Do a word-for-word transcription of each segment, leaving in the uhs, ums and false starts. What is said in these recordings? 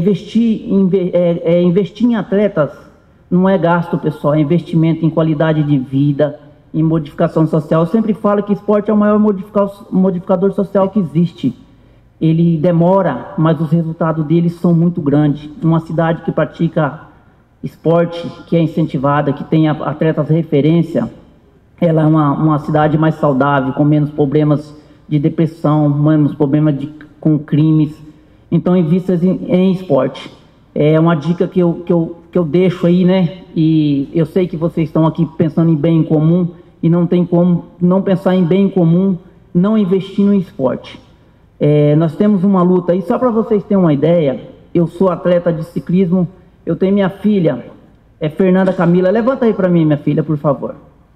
investir em, é, é, investir em atletas não é gasto, pessoal, é investimento em qualidade de vida, em modificação social. Eu sempre falo que esporte é o maior modificador social que existe. Ele demora, mas os resultados dele são muito grandes. Uma cidade que pratica esporte, que é incentivada, que tem atletas de referência, ela é uma, uma cidade mais saudável, com menos problemas de depressão, menos problemas de, com crimes. Então, invista em, em esporte. É uma dica que eu, que, eu, que eu deixo aí, né? E eu sei que vocês estão aqui pensando em bem em comum, e não tem como não pensar em bem em comum, não investir no esporte. É, nós temos uma luta aí, só para vocês terem uma ideia, eu sou atleta de ciclismo, eu tenho minha filha, é Fernanda Camila, levanta aí para mim, minha filha, por favor.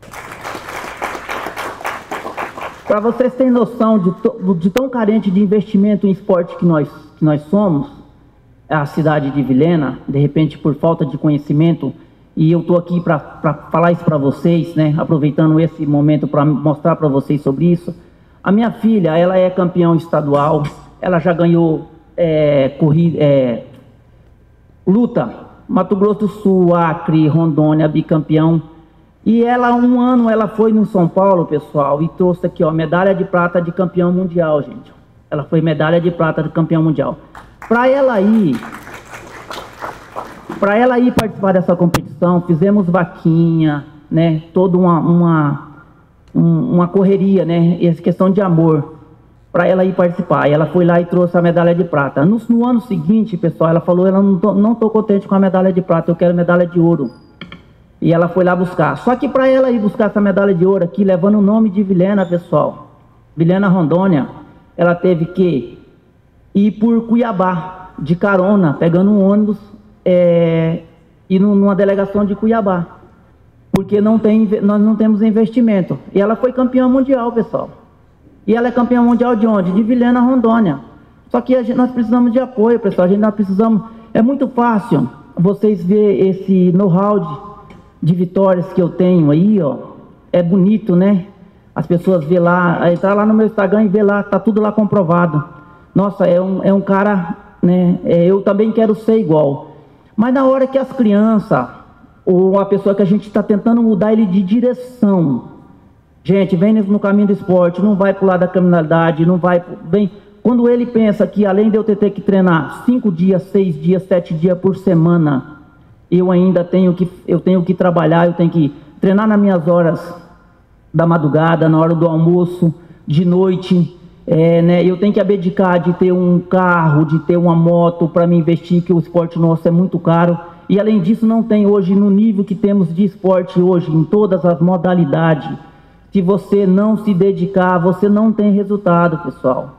Para vocês terem noção de, de tão carente de investimento em esporte que nós, que nós somos, a cidade de Vilhena, de repente por falta de conhecimento, e eu estou aqui para falar isso para vocês, né, aproveitando esse momento para mostrar para vocês sobre isso. A minha filha, ela é campeã estadual, ela já ganhou é, corrida, é, luta, Mato Grosso do Sul, Acre, Rondônia, bicampeão. E ela, um ano, ela foi no São Paulo, pessoal, e trouxe aqui, ó, medalha de prata de campeão mundial, gente. Ela foi medalha de prata de campeão mundial. Para ela ir, para ela ir participar dessa competição, fizemos vaquinha, né, toda uma, uma, uma correria, né, essa questão de amor, para ela ir participar. E ela foi lá e trouxe a medalha de prata. No, no ano seguinte, pessoal, ela falou, ela não tô, não tô contente com a medalha de prata, eu quero medalha de ouro. E ela foi lá buscar. Só que para ela ir buscar essa medalha de ouro aqui, levando o nome de Vilhena, pessoal, Vilhena, Rondônia, ela teve que ir por Cuiabá, de carona, pegando um ônibus, é, e numa delegação de Cuiabá, porque não tem, nós não temos investimento. E ela foi campeã mundial, pessoal. E ela é campeã mundial de onde? De Vilhena, Rondônia. Só que a gente, nós precisamos de apoio, pessoal. A gente nós precisamos. É muito fácil vocês verem esse know-how de, de vitórias que eu tenho aí, ó. É bonito, né? As pessoas vê lá, entrar lá no meu Instagram e vê lá, tá tudo lá comprovado. Nossa, é um, é um cara, né? É, eu também quero ser igual. Mas na hora que as crianças, ou a pessoa que a gente está tentando mudar ele de direção, gente, vem no caminho do esporte, não vai para o lado da criminalidade, não vai, vem. Quando ele pensa que além de eu ter, ter que treinar cinco dias, seis dias, sete dias por semana, eu ainda tenho que, eu tenho que trabalhar, eu tenho que treinar nas minhas horas da madrugada, na hora do almoço, de noite, é, né, eu tenho que abdicar de ter um carro, de ter uma moto para me investir, que o esporte nosso é muito caro. E além disso, não tem hoje, no nível que temos de esporte hoje, em todas as modalidades, se você não se dedicar, você não tem resultado, pessoal.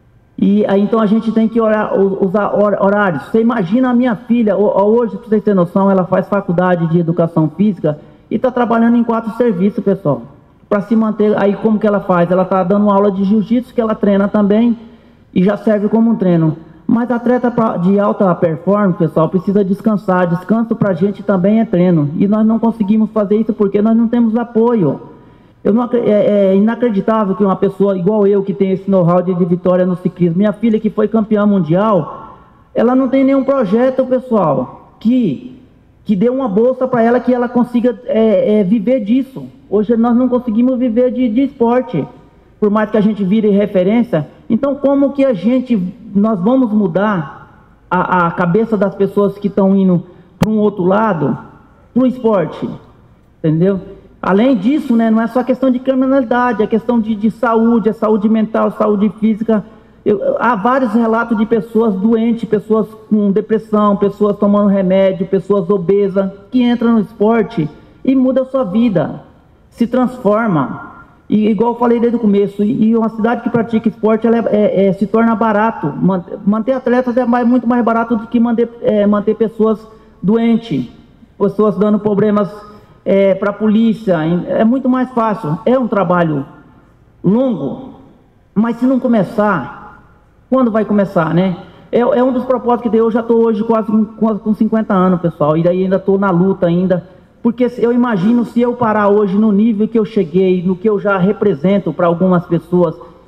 E aí, então a gente tem que orar, usar horários. Você imagina a minha filha, hoje, para vocês terem noção, ela faz faculdade de educação física e está trabalhando em quatro serviços, pessoal, para se manter. Aí como que ela faz? Ela está dando aula de jiu-jitsu, que ela treina também, e já serve como um treino. Mas atleta de alta performance, pessoal, precisa descansar. Descanso para a gente também é treino. E nós não conseguimos fazer isso porque nós não temos apoio. Eu não, é, é inacreditável que uma pessoa igual eu, que tem esse know-how de, de vitória no ciclismo, minha filha que foi campeã mundial, ela não tem nenhum projeto, pessoal, que, que dê uma bolsa para ela, que ela consiga é, é, viver disso. Hoje nós não conseguimos viver de, de esporte, por mais que a gente vire referência. Então como que a gente, nós vamos mudar a, a cabeça das pessoas que estão indo para um outro lado, para o esporte, entendeu? Além disso, né, não é só questão de criminalidade, é questão de, de saúde, é saúde mental, saúde física. Eu, há vários relatos de pessoas doentes, pessoas com depressão, pessoas tomando remédio, pessoas obesas, que entram no esporte e mudam a sua vida, se transforma. E igual eu falei desde o começo, e uma cidade que pratica esporte, ela é, é, é, se torna barato. Manter atletas é mais, muito mais barato do que manter, é, manter pessoas doentes, pessoas dando problemas é, para a polícia. É muito mais fácil. É um trabalho longo, mas se não começar, quando vai começar, né? É, é um dos propósitos que eu já estou hoje quase com, com cinquenta anos, pessoal, e daí ainda estou na luta ainda. Porque eu imagino, se eu parar hoje no nível que eu cheguei, no que eu já represento para algumas pessoas,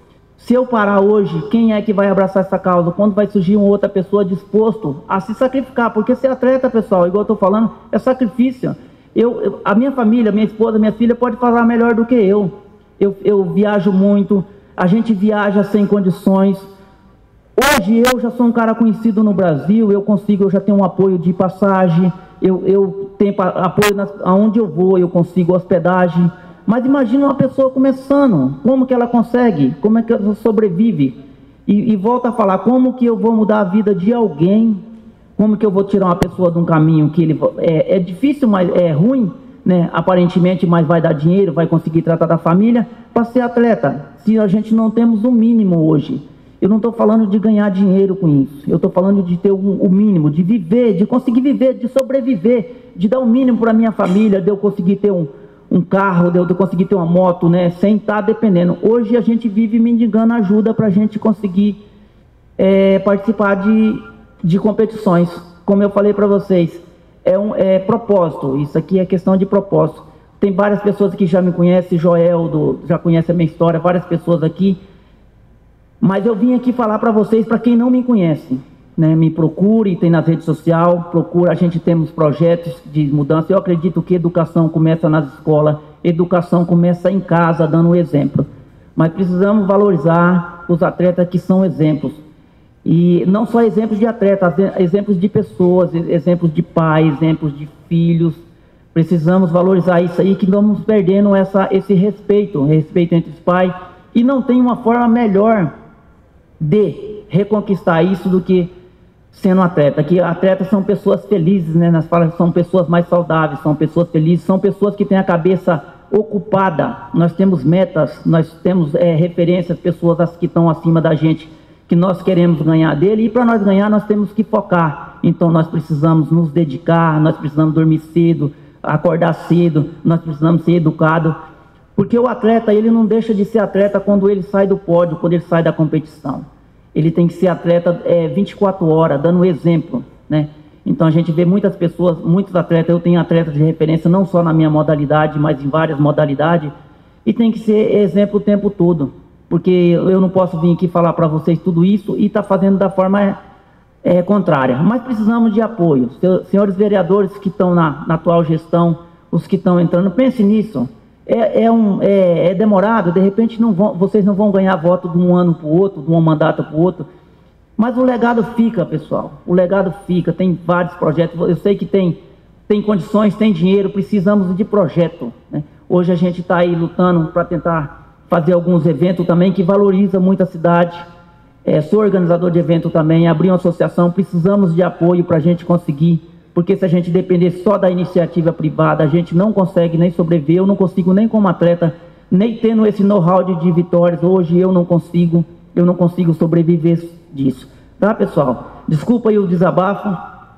Se eu parar hoje, quem é que vai abraçar essa causa? Quando vai surgir uma outra pessoa disposto a se sacrificar? Porque ser atleta, pessoal, igual eu estou falando, é sacrifício. Eu, eu, a minha família, minha esposa, minha filha pode falar melhor do que eu. Eu, eu viajo muito, a gente viaja sem condições. Hoje eu já sou um cara conhecido no Brasil, eu consigo, eu já tenho um apoio de passagem, eu, eu tenho apoio nas, aonde eu vou, eu consigo hospedagem. Mas imagina uma pessoa começando, como que ela consegue, como é que ela sobrevive? E, e volta a falar, como que eu vou mudar a vida de alguém? Como que eu vou tirar uma pessoa de um caminho que ele é, é difícil, mas é ruim, né? Aparentemente, mas vai dar dinheiro, vai conseguir tratar da família, para ser atleta, se a gente não temos o mínimo hoje. Eu não estou falando de ganhar dinheiro com isso, eu estou falando de ter o um, um mínimo, de viver, de conseguir viver, de sobreviver, de dar o um mínimo para a minha família, de eu conseguir ter um um carro, de eu conseguir ter uma moto, né, sem estar dependendo. Hoje a gente vive mendigando ajuda para a gente conseguir é, participar de, de competições. Como eu falei para vocês, é um é propósito, isso aqui é questão de propósito. Tem várias pessoas que já me conhecem, Joel, do, já conhece a minha história, várias pessoas aqui, mas eu vim aqui falar para vocês, para quem não me conhece, né, me procure, tem nas redes sociais, procura, a gente temos projetos de mudança. Eu acredito que educação começa nas escolas, educação começa em casa, dando um exemplo. Mas precisamos valorizar os atletas que são exemplos. E não só exemplos de atletas, exemplos de pessoas, exemplos de pais, exemplos de filhos. Precisamos valorizar isso aí, que vamos perdendo essa, esse respeito, respeito entre os pais. E não tem uma forma melhor de reconquistar isso do que sendo atleta, que atletas são pessoas felizes, né? Nas falas são pessoas mais saudáveis, são pessoas felizes, são pessoas que têm a cabeça ocupada. Nós temos metas, nós temos é, referências, pessoas as que estão acima da gente, que nós queremos ganhar dele, e para nós ganhar nós temos que focar. Então nós precisamos nos dedicar, nós precisamos dormir cedo, acordar cedo, nós precisamos ser educados, porque o atleta, ele não deixa de ser atleta quando ele sai do pódio, quando ele sai da competição. Ele tem que ser atleta é, vinte e quatro horas, dando exemplo, né? Então a gente vê muitas pessoas, muitos atletas, eu tenho atletas de referência não só na minha modalidade, mas em várias modalidades, e tem que ser exemplo o tempo todo, porque eu não posso vir aqui falar para vocês tudo isso e estar tá fazendo da forma é, contrária. Mas precisamos de apoio. Senhores vereadores que estão na, na atual gestão, os que estão entrando, pense nisso. É, é, um, é, é demorado, de repente não vão, vocês não vão ganhar voto de um ano para o outro, de um mandato para o outro, mas o legado fica, pessoal, o legado fica, tem vários projetos, eu sei que tem, tem condições, tem dinheiro, precisamos de projeto, né? Hoje a gente está aí lutando para tentar fazer alguns eventos também que valoriza muito a cidade, é, sou organizador de evento também, abri uma associação, precisamos de apoio para a gente conseguir. Porque se a gente depender só da iniciativa privada, a gente não consegue nem sobreviver, eu não consigo nem como atleta, nem tendo esse know-how de, de vitórias, hoje eu não consigo, eu não consigo sobreviver disso. Tá, pessoal? Desculpa aí o desabafo,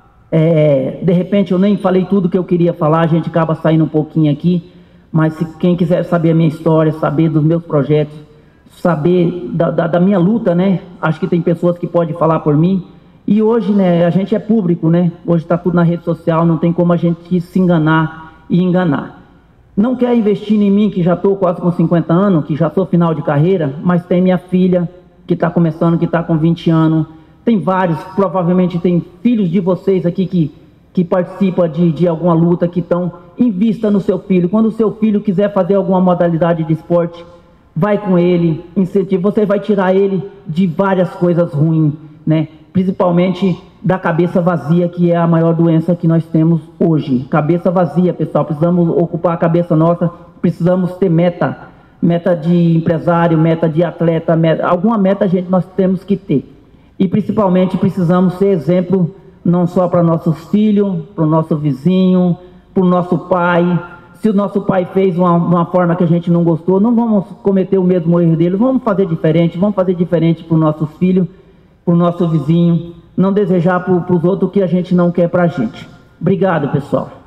é, de repente eu nem falei tudo que eu queria falar, a gente acaba saindo um pouquinho aqui, mas se quem quiser saber a minha história, saber dos meus projetos, saber da, da, da minha luta, né? Acho que tem pessoas que podem falar por mim. E hoje, né, a gente é público, né? Hoje está tudo na rede social, não tem como a gente se enganar e enganar. Não quer investir em mim, que já estou quase com cinquenta anos, que já sou final de carreira, mas tem minha filha, que está começando, que está com vinte anos. Tem vários, provavelmente tem filhos de vocês aqui que, que participam de, de alguma luta, que estão, invista no seu filho. Quando o seu filho quiser fazer alguma modalidade de esporte, vai com ele, incentiva. Você vai tirar ele de várias coisas ruins, né? Principalmente da cabeça vazia, que é a maior doença que nós temos hoje. Cabeça vazia, pessoal, precisamos ocupar a cabeça nossa, precisamos ter meta, meta de empresário, meta de atleta, meta, alguma meta a gente nós temos que ter. E principalmente precisamos ser exemplo, não só para nossos filhos, para o nosso vizinho, para o nosso pai. Se o nosso pai fez uma, uma forma que a gente não gostou, não vamos cometer o mesmo erro dele, vamos fazer diferente, vamos fazer diferente para os nossos filhos, para o nosso vizinho, não desejar para os outros o que a gente não quer para a gente. Obrigado, pessoal.